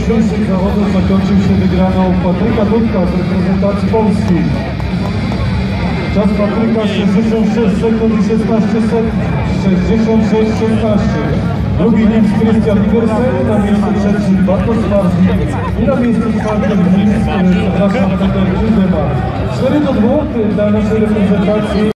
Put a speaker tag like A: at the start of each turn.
A: dzisiejszych zawodów zakończył się wygraną Patryka Dudka z reprezentacji Polski. Czas Patryka 66 sekund i 66-16. Drugi Niemc Christian Iversen, na miejscu trzecim Bartosz Marzlik i na miejscu czwartym Peter Uldema. 4-2 dla naszej reprezentacji.